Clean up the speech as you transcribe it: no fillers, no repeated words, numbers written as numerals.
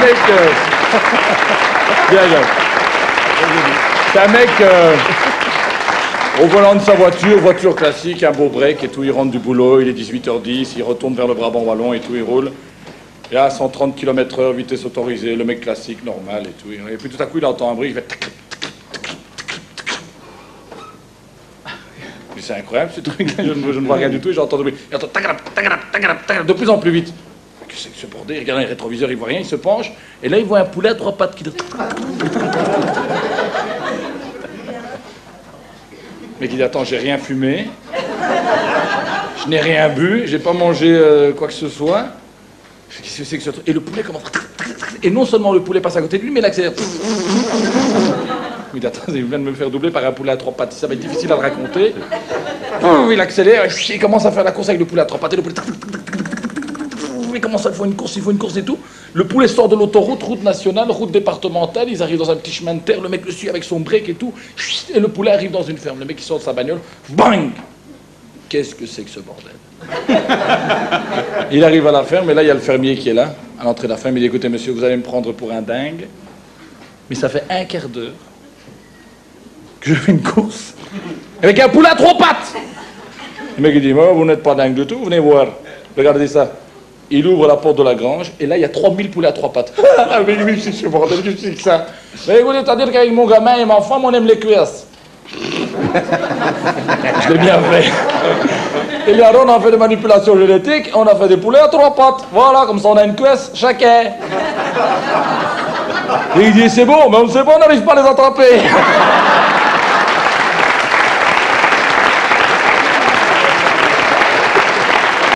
mec... Bien, bien. C'est un mec au volant de sa voiture classique, un beau break et tout, il rentre du boulot, il est 18h10, il retourne vers le Brabant Wallon et tout, il roule. Et là, 130 km/h, vitesse autorisée, le mec classique, normal et tout. Et puis tout à coup, il entend un bruit, il fait... C'est incroyable ce truc, je ne vois rien du tout, et j'entends le bruit. Il entend de plus en plus vite. Qu'est-ce que c'est que ce bordel? Il regarde dans les rétroviseurs, il voit rien, il se penche, et là, il voit un poulet à 3 pattes qui... Mais qui dit, attends, j'ai rien fumé, je n'ai rien bu, j'ai pas mangé quoi que ce soit. Qu'est-ce que c'est que ce truc? Et le poulet commence... Et non seulement le poulet passe à côté de lui, mais il accélère. Il dit, attends, il vient de me faire doubler par un poulet à 3 pattes, ça va être difficile à le raconter. Il accélère, il commence à faire la course avec le poulet à 3 pattes, et le poulet... Il commence à faire une course, il faut une course et tout. Le poulet sort de l'autoroute, route nationale, route départementale, ils arrivent dans un petit chemin de terre, le mec le suit avec son break et tout, et le poulet arrive dans une ferme. Le mec il sort de sa bagnole, bang! Qu'est-ce que c'est que ce bordel? Il arrive à la ferme, et là il y a le fermier qui est là, à l'entrée de la ferme, il dit, écoutez monsieur, vous allez me prendre pour un dingue, mais ça fait un quart d'heure que je fais une course avec un poulet à 3 pattes. Le mec il dit, oh, vous n'êtes pas dingue du tout, venez voir, regardez ça. Il ouvre la porte de la grange, et là, il y a 3000 poulets à 3 pattes. Ah, mais oui, c'est ce bordel, je sais que ça. Mais écoutez, c'est-à-dire qu'avec mon gamin et ma femme, on aime les cuisses. Je l'ai bien fait. Et bien, on a fait des manipulations génétiques, on a fait des poulets à 3 pattes. Voilà, comme ça, on a une cuisse chacun. Et il dit, c'est bon, mais on ne sait pas, on n'arrive pas à les attraper.